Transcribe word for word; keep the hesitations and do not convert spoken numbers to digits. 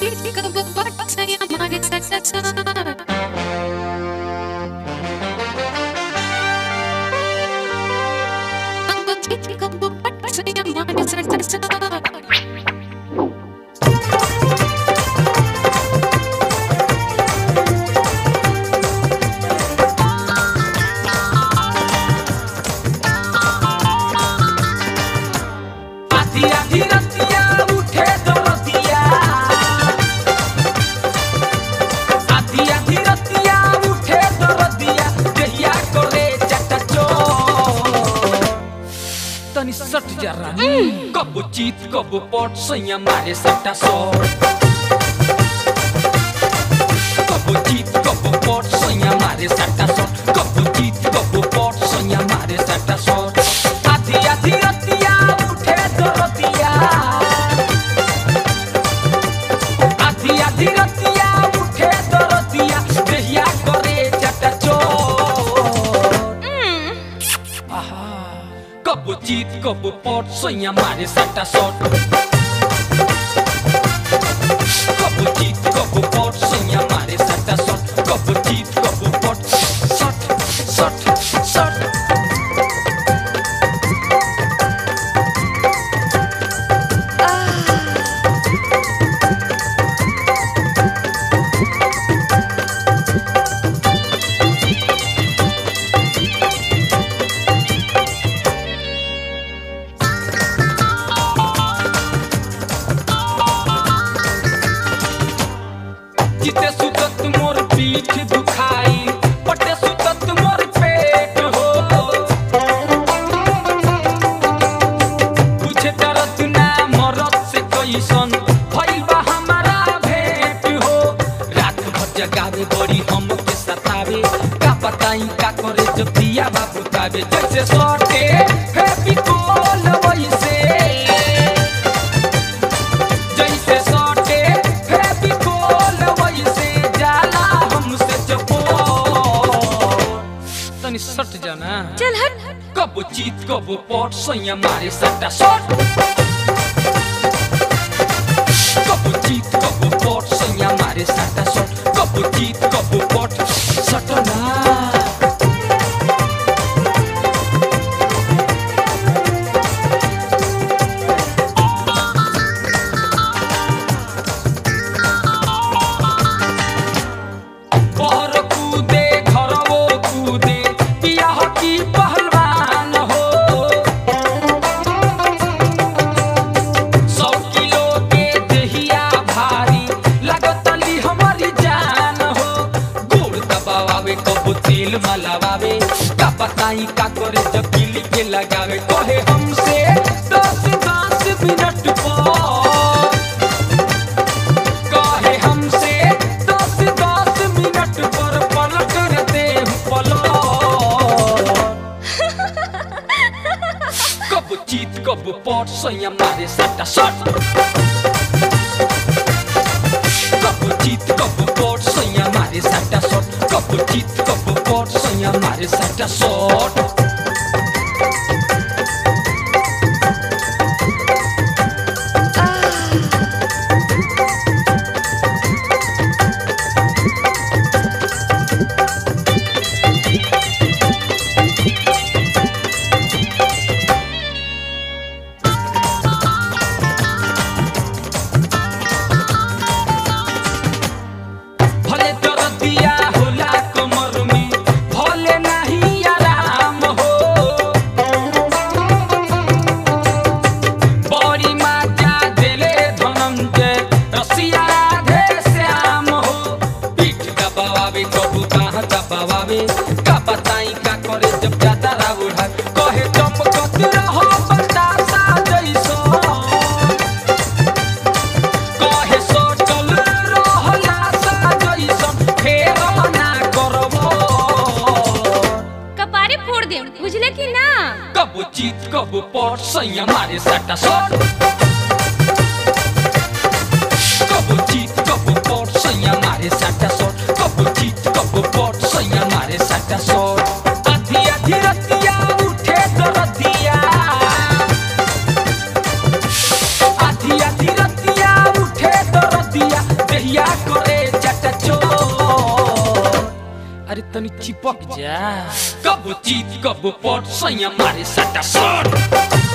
Kabo cheat, kabo pot, sanya mare sata sor. Kabo cheat, kabo pot, sanya mare sata sor. Kabo cheat, kabo pot, sanya mare sata sor. Adi adi ratiya, uthe dorotiya. Adi adi ratiya, uthe dorotiya. Dehiya kore chata chor. Aha. Kabo cheat, kabo pot, sanya mare sata sor. Kabo cheat, kabo pot, sanya mare sata sor. Kabo cheat, kabo pot, sort, sort, sort. जिते सुतत मोर पीठ दुखाई, पटे सुतत मोर पेट हो। पूछे दर्द ना मरद से कैसन, भइल बा हमारा भेंट हो। रात भर जगावे बड़ी हमके सतावे, का बताई का करे जब दिया बाबू तावे। जैसे सटे हैप्पी कॉल वैसे, जैसे सटे हैप्पी कॉल वैसे जाला हमसे जपो। तनी सट जाना, चल हट। कबो चीत कबो पट, सैया मारे सट्टा सट। कबो चीत कबो पट, सैया मारे सट्टा सट। कबो चीत कबो पट, सटना। कबो तेल मलावे, का बताई का करे जब किली के लगावे। कहे हमसे दस दस मिनट पर, कहे हमसे दस दस मिनट पर पलट रहते पलट। कबो चीत कबो पट, सैया मारे सट्टा सट। कबो चीत कबो पट, सैया मारे सट्टा सट। कबो चीत कबो पट, सैया मारे सट्टा सट। भले दर्दिया होला कमर में, भले नहीं आराम तनी चिपक जा कब जीत कब पट सैया मारे सटा सट